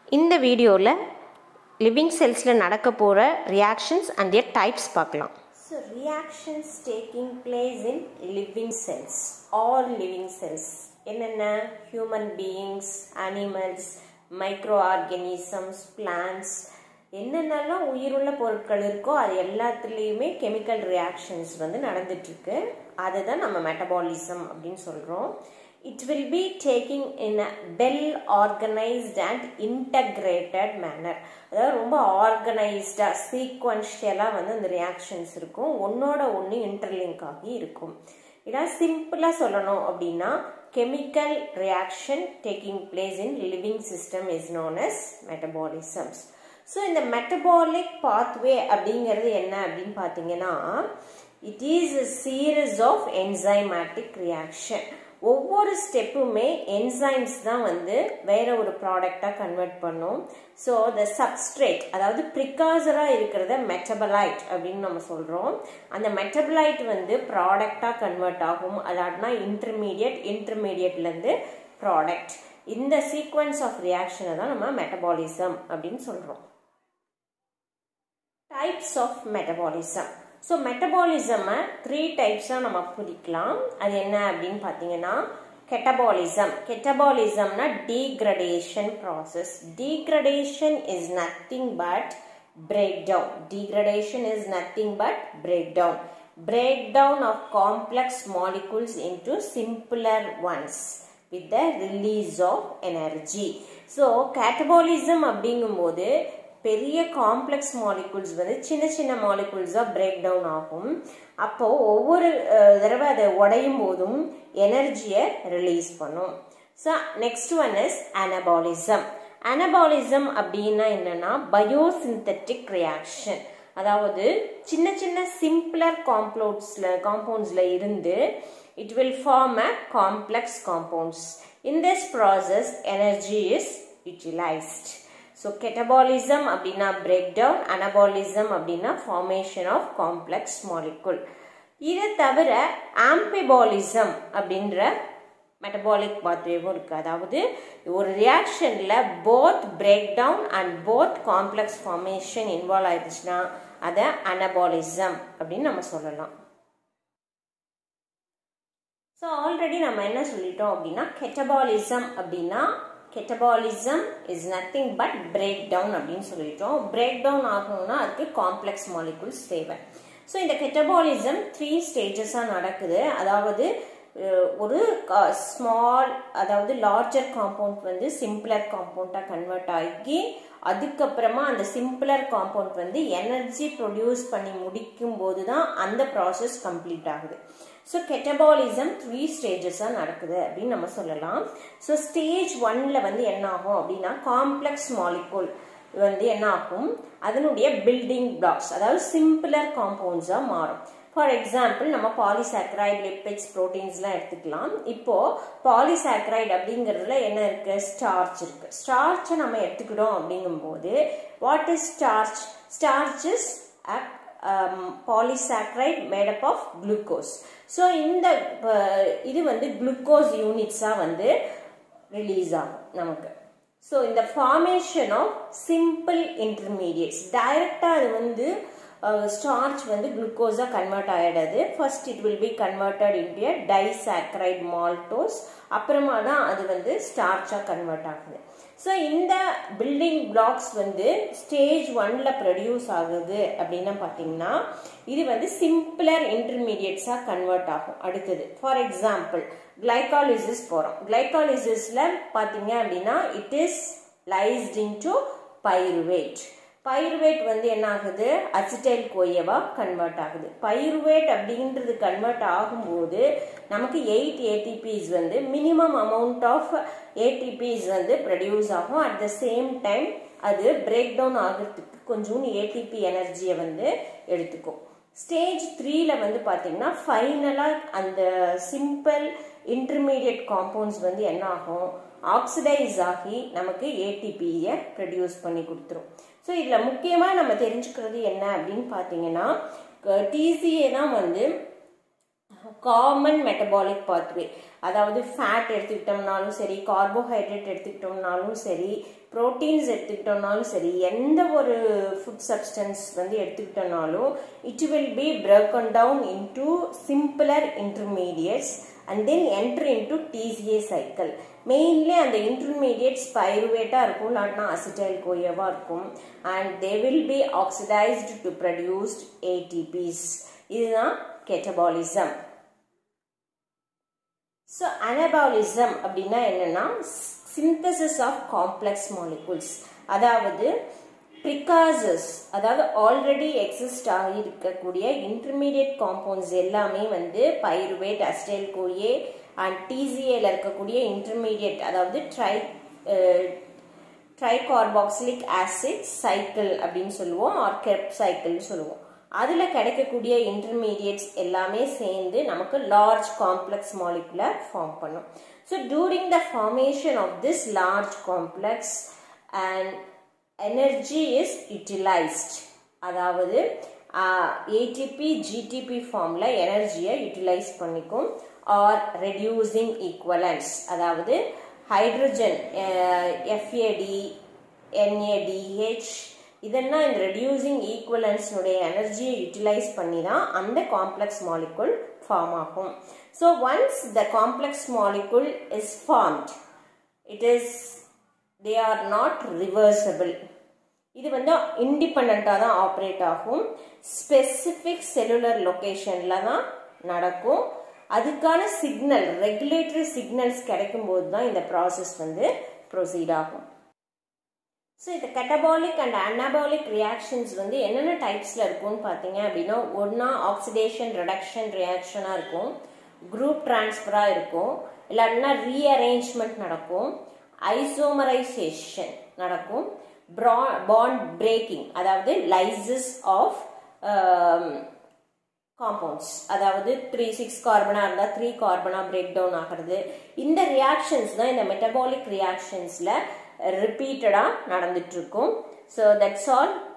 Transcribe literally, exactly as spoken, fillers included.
இந்த வீடியோவில் லிவிங் செல்ஸில் நடக்க போகிற ரியாக்ஷன்ஸ் அண்ட் their டைப்ஸ் பார்க்கலாம். So reactions taking place in living cells, all living cells என்னென்ன? Human beings, animals, micro organisms, plants, என்னென்னலாம் உயிருள்ள பொருட்கள் இருக்கோ அது எல்லாத்துலேயுமே கெமிக்கல் ரியாக்ஷன்ஸ் வந்து நடந்துட்டுருக்கு. அதை தான் நம்ம மெட்டபாலிசம் அப்படின்னு சொல்கிறோம். It will be taking in a well organized and integrated manner. அதாவது ரொம்ப ஆர்கனைஸ்டாக சீக்வன்ஷியலாக வந்து அந்த ரியாக்ஷன்ஸ் இருக்கும், ஒன்னோட ஒன்று இன்டர்லிங்க் ஆகி இருக்கும். இதான் சிம்பிளாக சொல்லணும் அப்படின்னா chemical reaction taking place in living system is known as metabolisms. So இந்த மெட்டபாலிக் பாத்வே அப்படிங்கிறது என்ன அப்படின்னு பார்த்தீங்கன்னா, it is a series of enzymatic reaction. ஒவ்வொரு ஸ்டெப்புமே என்சைம்ஸ் தான் வந்து வேற ஒரு ப்ராடக்டாக கன்வெர்ட் பண்ணும். ஸோ த சப்ஸ்ட்ரேட், அதாவது ப்ரிகாசராக இருக்கிறத மெட்டபலைட் அப்படின்னு நம்ம சொல்கிறோம். அந்த மெட்டபலைட் வந்து ப்ராடக்டாக கன்வெர்ட் ஆகும், அதாட்னா இன்டர்மீடியட், இன்டர்மீடியட்லேருந்து ப்ராடக்ட். இந்த சீக்வன்ஸ் ஆஃப் ரியாக்ஷனை தான் நம்ம மெட்டபாலிசம் அப்படின்னு சொல்கிறோம். Types of metabolism. ஸோ மெட்டபாலிசமை த்ரீ டைப்ஸாக நம்ம பிரிக்கலாம். அது என்ன அப்படின்னு பார்த்தீங்கன்னா, கெட்டபாலிசம். கெட்டபாலிசம்னா degradation process. Degradation is nothing but break down. Degradation is nothing but break down. Break down of complex molecules into simpler ones with the release of energy. So catabolism அப்படிங்கும்போது பெரிய காம்ப்ளெக்ஸ் மாலிகூல்ஸ் வந்து சின்ன சின்ன மாலிகூல்ஸாக break down ஆகும். அப்போது ஒவ்வொரு தடவை அதை உடையும் போதும் எனர்ஜியை ரிலீஸ் பண்ணும். So next one is anabolism. Anabolism அப்படின்னா என்னன்னா பயோசிந்தட்டிக் ரியாக்ஷன். அதாவது சின்ன சின்ன சிம்பிளர் காம்பவுண்ட்ஸில் காம்பவுண்ட்ஸில் இருந்து it will form a complex compounds. In this process energy is utilized. So catabolism அப்படின்னா breakdown, anabolism அப்படின்னா formation of complex molecule. இதை தவிர amphibolism அப்படின்ற metabolic pathwayவும் இருக்கு. அதாவது ஒரு ரியாக்ஷன்ல both breakdown and both complex formation involve ஆயிடுச்சுன்னா அதை anabolism அப்படின்னு நம்ம சொல்லலாம். ஸோ ஆல்ரெடி நம்ம என்ன சொல்லிட்டோம் அப்படின்னா, கெட்டபாலிசம் அப்படின்னா catabolism is nothing but break down அப்படின்னு சொல்லிட்டோம். பிரேக் டவுன் ஆகணும்னா அதுக்கு காம்ப்ளெக்ஸ் மாலிகூல்ஸ் தேவை. ஸோ இந்த கெட்டபாலிசம் த்ரீ ஸ்டேஜஸாக நடக்குது. அதாவது ஒரு ஸ்மால், அதாவது லார்ஜர் காம்பவுண்ட் வந்து சிம்பிளர் காம்பவுண்டாக கன்வெர்ட் ஆகி அதுக்கப்புறமா அந்த சிம்பிளர் காம்பவுண்ட் வந்து எனர்ஜி ப்ரொடியூஸ் பண்ணி முடிக்கும் போது தான் அந்த ப்ராசஸ் கம்ப்ளீட் ஆகுது. ஸோ கெட்டபாலிசம் த்ரீ ஸ்டேஜஸாக நடக்குது அப்படின்னு நம்ம சொல்லலாம். ஸோ ஸ்டேஜ் ஒன்ல வந்து என்ன ஆகும் அப்படின்னா, காம்ப்ளெக்ஸ் மாலிகூல் வந்து என்ன ஆகும், அதனுடைய பில்டிங் பிளாக்ஸ், அதாவது சிம்பிளர் காம்பவுண்ட்ஸாக மாறும். ஃபார் எக்ஸாம்பிள் நம்ம பாலிசாக்கரைட், லிப்பிட்ஸ், ப்ரோட்டீன்ஸ்லாம் எடுத்துக்கலாம். இப்போ பாலிசாக்கரைட் அப்படிங்கிறதுல என்ன இருக்கு, ஸ்டார்ச் இருக்கு. ஸ்டார்ச்சை நம்ம எடுத்துக்கிட்டோம் அப்படிங்கும்போது what is starch? Starch is polysaccharide made up of glucose. So இந்த இது வந்து குளுக்கோஸ் யூனிட்ஸாக வந்து ரிலீஸ் ஆகும் நமக்கு. ஸோ இந்த ஃபார்மேஷன் ஆஃப் சிம்பிள் இன்டர்மீடியட்ஸ், டைரக்டாக அது வந்து ஸ்டார்ச் வந்து குளுக்கோஸாக கன்வெர்ட் ஆகிடாது. First it will be converted into a disaccharide maltose, அப்புறமா தான் அது வந்து ஸ்டார்ச்சாக கன்வெர்ட் ஆகுது. ஸோ இந்த பில்டிங் பிளாக்ஸ் வந்து ஸ்டேஜ் ஒன்ல ப்ரொடியூஸ் ஆகுது அப்படின்னா பார்த்தீங்கன்னா, இது வந்து சிம்பிளர் இன்டர்மீடியட்ஸாக கன்வெர்ட் ஆகும். அடுத்தது ஃபார் எக்ஸாம்பிள் கிளைகாலிசிஸ் போகிறோம். கிளைகாலிசிஸில் பார்த்தீங்க அப்படின்னா it is lysed into pyruvate. Pyruvate வந்து என்ன ஆகுது, அசிட்டைல் கோயவா கன்வெர்ட் ஆகுது. பைருவேட் அப்படின்றது கன்வெர்ட் ஆகும்போது நமக்கு எயிட் ஏடிபிஸ் வந்து மினிமம் அமௌண்ட் ஆஃப் ஏடிபிஸ் வந்து ப்ரொடியூஸ் ஆகும். அட் த சேம் டைம் அது பிரேக் டவுன் ஆகிறதுக்கு கொஞ்சம் ஏடிபி எனர்ஜியை வந்து எடுத்துக்கும். ஸ்டேஜ் த்ரீல வந்து பார்த்தீங்கன்னா ஃபைனலாக அந்த சிம்பிள் இன்டர்மீடியட் காம்பவுண்ட்ஸ் வந்து என்ன ஆகும், ஆக்சிடைஸ் ஆகி நமக்கு ஏடிபியை ப்ரொடியூஸ் பண்ணி கொடுத்துரும். ஸோ இதில் முக்கியமாக நம்ம தெரிஞ்சுக்கிறது என்ன அப்படின்னு பார்த்தீங்கன்னா, டிசிஏ தான் வந்து காமன் மெட்டபாலிக் பாத்வே. அதாவது ஃபேட் எடுத்துக்கிட்டோம்னாலும் சரி, கார்போஹைட்ரேட் எடுத்துக்கிட்டோம்னாலும் சரி, ப்ரோட்டீன்ஸ் எடுத்துக்கிட்டோம்னாலும் சரி, எந்த ஒரு ஃபுட் சப்ஸ்டன்ஸ் வந்து எடுத்துக்கிட்டோம்னாலும் it will be broken down into simpler intermediates and then enter into T C A cycle. Mainly அந்த இன்டர்மீடியேட்ஸ் பைருவேட்டாக இருக்கும், இல்லாட்டினா அசிட்டைல் கோயாவாக இருக்கும். And they will be oxidised to produced A T Ps. இதுதான் catabolism. So anabolism அப்படின்னா என்னன்னா synthesis of complex molecules. அதாவது ப்ரிகாசஸ், அதாவது ஆல்ரெடி எக்ஸிஸ்ட் ஆகியிருக்கக்கூடிய இன்டர்மீடியட் காம்பவுண்ட்ஸ் எல்லாமே வந்து பைருவேட், அசிட்டைல் கோயே அண்ட் டிசிஏல இருக்கக்கூடிய இன்டர்மீடியட், அதாவது ட்ரை ட்ரைகார்பாக்சிலிக் ஆசிட் சைக்கிள் அப்படின்னு சொல்லுவோம், ஆர் கெப் சைக்கிள்னு சொல்லுவோம். அதில் கிடைக்கக்கூடிய இன்டர்மீடியட்ஸ் எல்லாமே சேர்ந்து நமக்கு லார்ஜ் காம்ப்ளெக்ஸ் மாலிகுலை ஃபார்ம் பண்ணும். So during the formation of this large complex and energy is utilised. அதாவது A T P G T P ஃபார்மில் எனர்ஜியை யூட்டிலைஸ் பண்ணிக்கும். ஆர் ரெடியூசிங் ஈக்குவலன்ஸ், அதாவது hydrogen F A D N A D H இதெல்லாம் இந்த reducing ஈக்குவலன்ஸ்னுடைய எனர்ஜியை utilise பண்ணி தான் அந்த காம்ப்ளெக்ஸ் மாலிகுல் ஃபார்ம் ஆகும். So once the complex molecule is formed, it is they are not reversible. இது வந்து இண்டிபெண்ட்டாக தான் ஆப்ரேட் ஆகும். ஸ்பெசிஃபிக் செல்லுலர் லொக்கேஷனில் தான் நடக்கும். அதுக்கான சிக்னல், ரெகுலேட்டரி சிக்னல்ஸ் கிடைக்கும் போது தான் இந்த ப்ராசஸ் வந்து ப்ரொசீட் ஆகும். ஸோ இந்த கெட்டபாலிக் அண்ட் அனபாலிக் ரியாக்ஷன்ஸ் வந்து என்னென்ன டைப்ஸில் இருக்கும்னு பார்த்தீங்க அப்படின்னா, ஒன்றா ஆக்சிடேஷன் ரிடக்ஷன் ரியாக்ஷனாக இருக்கும், குரூப் டிரான்ஸ்ஃபராக இருக்கும், இல்லாட்டினா ரீஅரேஞ்ச்மெண்ட் நடக்கும், ஐசோமரைசேஷன் நடக்கும், பாண்ட் பிரேக்கிங், அதாவது லைசிஸ் ஆஃப் காம்பவுண்ட்ஸ், அதாவது த்ரீ சிக்ஸ் கார்பனா இருந்தால் த்ரீ கார்பனா பிரேக் டவுன் ஆகிறது. இந்த ரியாக்ஷன்ஸ் தான் இந்த மெட்டபாலிக் ரியாக்ஷன்ஸில் ரிப்பீட்டடாக நடந்துட்டு இருக்கும். So that's all.